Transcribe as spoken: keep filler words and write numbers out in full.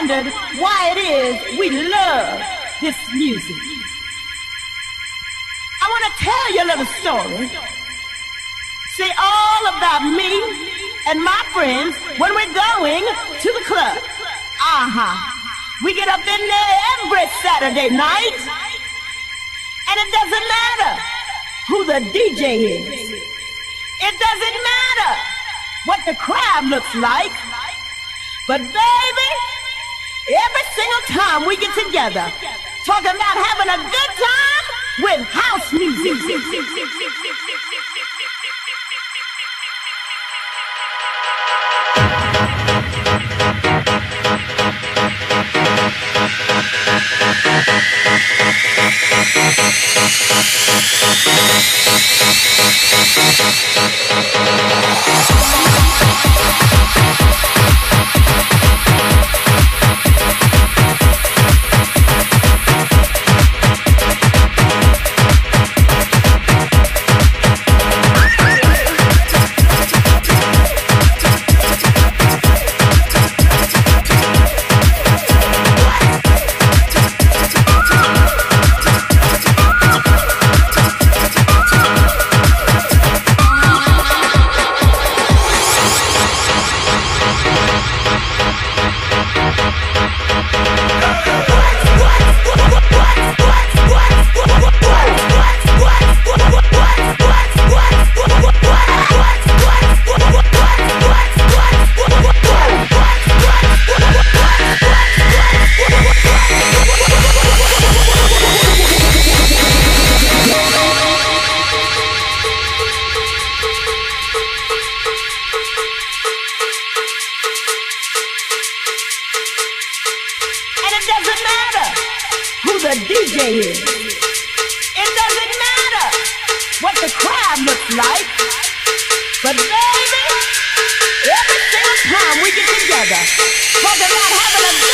wondered why it is we love this music, I want to tell you a little story. See, all about me and my friends when we're going to the club. Uh-huh. We get up in there every Saturday night, and it doesn't matter who the D J is. It doesn't matter what the crowd looks like. But baby, every single time we get together, talking about having a good time with house music. The D J is. It doesn't matter what the crowd looks like, but baby, every single time we get together, talk about having a